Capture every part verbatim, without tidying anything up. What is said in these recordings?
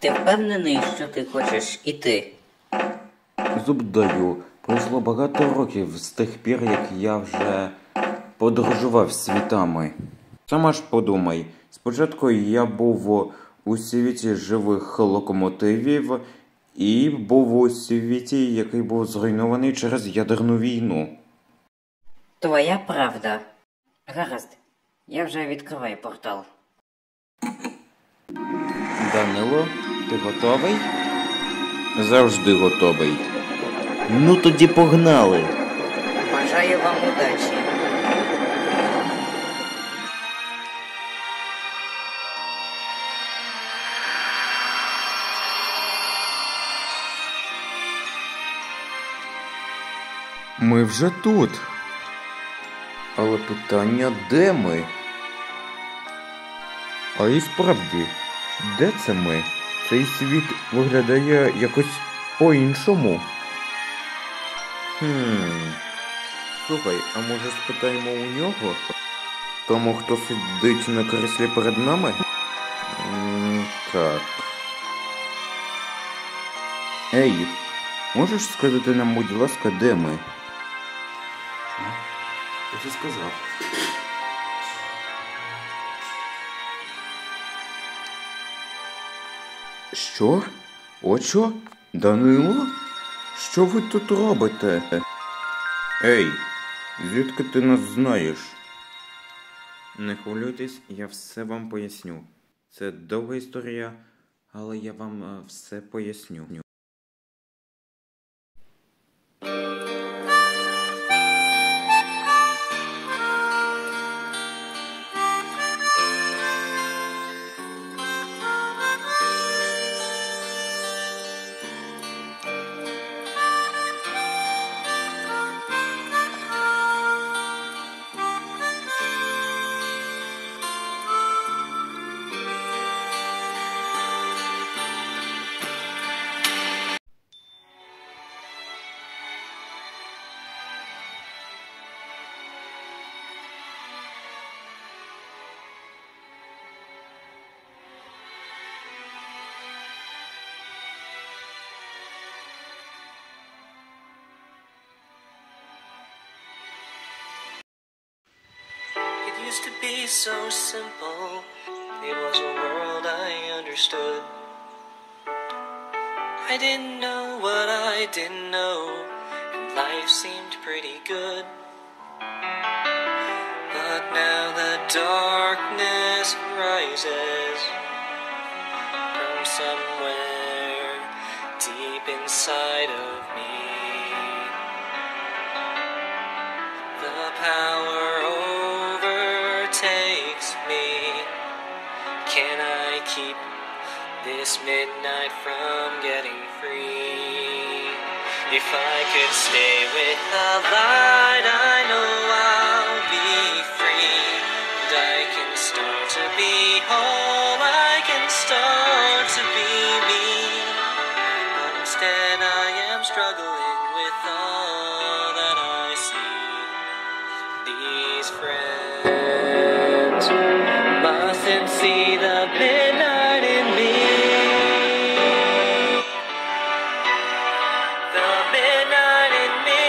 Ти впевнений, що ти хочеш іти? Зуб даю. Пройшло багато років з тих пір, як я вже подорожував світами. Сама ж подумай, спочатку я був у світі живих локомотивів і був у світі, який був зруйнований через ядерну війну. Твоя правда. Гаразд, я вже відкриваю портал. Данило, ти готовий? Завжди готовий. Ну тоді погнали. Бажаю вам удачі. Ми вже тут. Але питання, де ми? А і справді, де це ми? Цей світ виглядає якось по-іншому. Хм. Слухай, а може спитаємо у нього? Тому, хто сидить на креслі перед нами? М, так. Ей, можеш сказати нам, будь ласка, де ми? Я це сказав. Що? От що? Данило? Що ви тут робите? Ей, звідки ти нас знаєш? Не хвилюйтесь, я все вам поясню. Це довга історія, але я вам е, все поясню. It used to be so simple. It was a world I understood. I didn't know what I didn't know, and life seemed pretty good. But now the darkness rises from somewhere deep inside of me. The power overtakes me. Can I keep this midnight from getting free? If I could stay with the light, I know I'll be free. And I can start to be whole, I can start to be me. But instead I am struggling with all that I see. These friends mustn't see the midnight in me. The midnight in me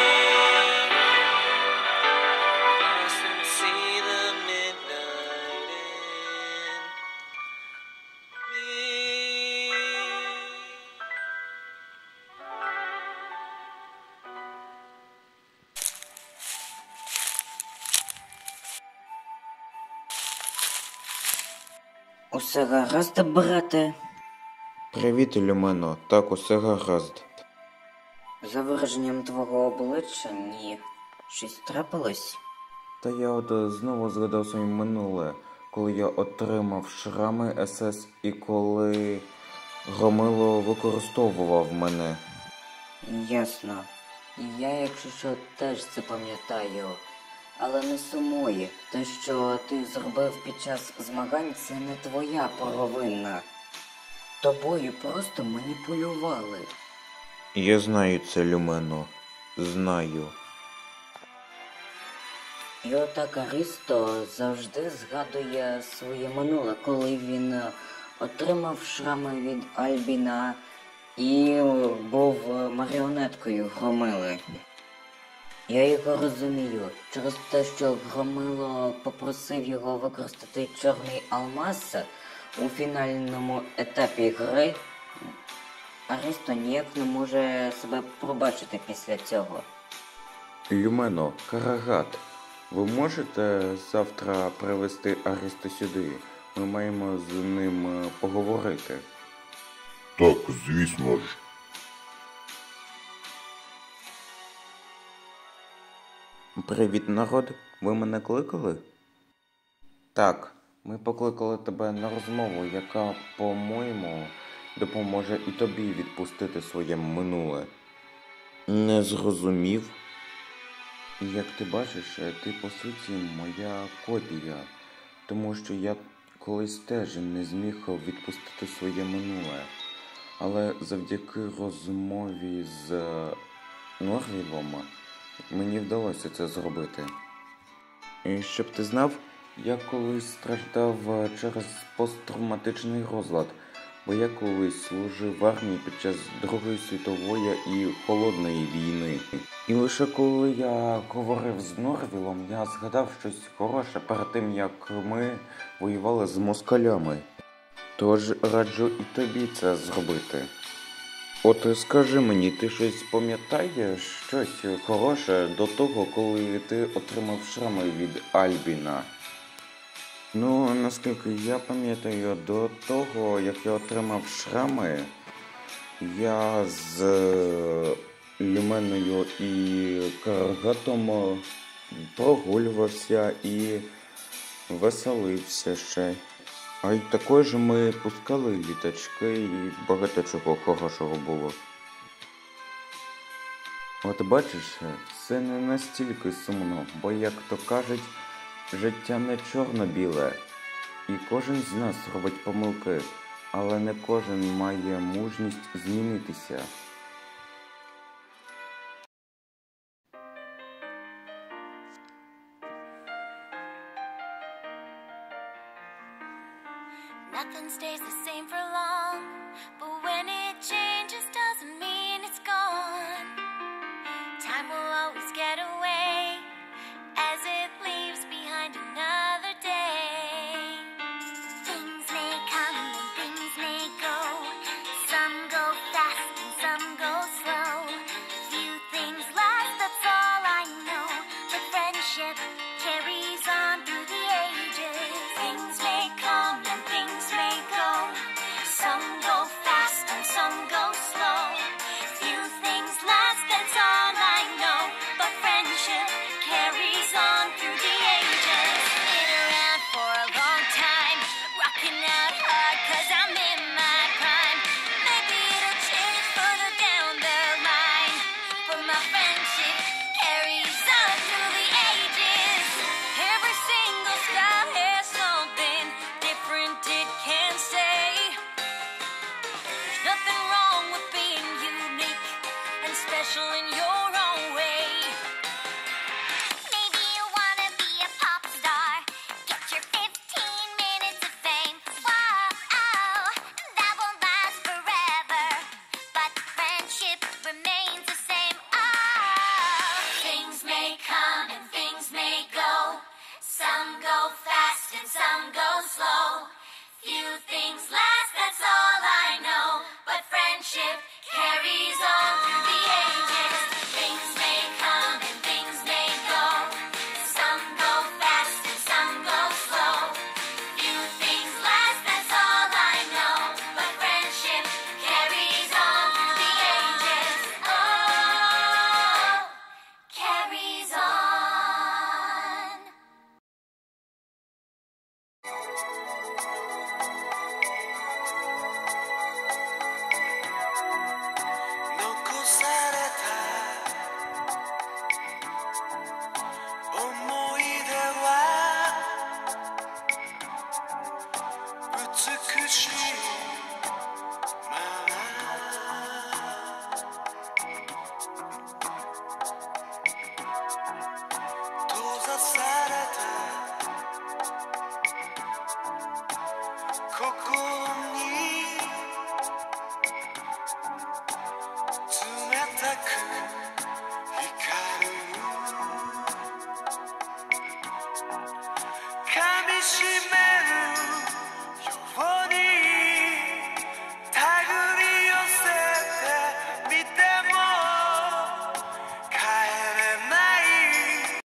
mustn't see the midnight in me. Усе гаразд, брате? Привіт, Люмено. Так, усе гаразд. За вираженням твого обличчя ні. Щось трапилось? Та я от е, знову згадав своє минуле, коли я отримав шрами ес ес і коли Громило використовував мене. Ясно. Я, якщо що, теж це пам'ятаю. Але не сумуй. Те, що ти зробив під час змагань, це не твоя провина. Тобою просто маніпулювали. Я знаю це, Люмено. Знаю. І отак Аристо завжди згадує своє минуле, коли він отримав шрами від Альбіна і був маріонеткою Громили. Я його розумію. Через те, що Громило попросив його використати чорний алмаз у фінальному етапі гри, Арісто ніяк не може себе пробачити після цього. Люмено, Карагат, ви можете завтра привезти Арісто сюди? Ми маємо з ним поговорити. Так, звісно ж. Привіт, народ. Ви мене кликали? Так, ми покликали тебе на розмову, яка, по-моєму, допоможе і тобі відпустити своє минуле. Не зрозумів? Як ти бачиш, ти по суті моя копія, тому що я колись теж не зміг відпустити своє минуле. Але завдяки розмові з Норвілом мені вдалося це зробити. І щоб ти знав, я колись страждав через посттравматичний розлад, бо я колись служив в армії під час Другої світової і Холодної війни. І лише коли я говорив з Норвілом, я згадав щось хороше перед тим, як ми воювали з москалями. Тож раджу і тобі це зробити. От скажи мені, ти щось пам'ятаєш, щось хороше до того, коли ти отримав шрами від Альбіна? Ну, наскільки я пам'ятаю, до того, як я отримав шрами, я з Люменою і Карагатом прогулювався і веселився ще. А й також ми пускали літачки і багато чого хорошого було. От бачиш, все не настільки сумно, бо, як то кажуть, життя не чорно-біле. І кожен з нас робить помилки, але не кожен має мужність змінитися. Nothing stays the same for long, but when it changes doesn't mean it's gone. Time will always get away as it leaves behind another day. Things may come and things may go. Some go fast and some go slow. Few things last, that's all I know. But friendship carries on through the ages. Things may come and things may go. Some go fast and some go slow. Few things last, that's all I know. But friendship carries on through the ages. Been around for a long time, rocking out hard 'cause I'm in my prime. Maybe it'll change further down the line, but my friendship carries on through the ages. Every single style has something different it can say. There's nothing wrong with being unique and special in your own way. Maybe you wanna be a pop star, get your fifteen minutes of fame. Whoa, that won't last forever, but friendship remains the same. Oh, things may come and things may go. Some go fast and some go slow. Few things last, that's all I know. But friendship carries on through the ages. Things may come and things may go. Some go fast and some go slow. Few things last, that's all I know. But friendship carries on through the ages. Oh, carries on. 残された思い出は美しいまま閉ざされた心のしめ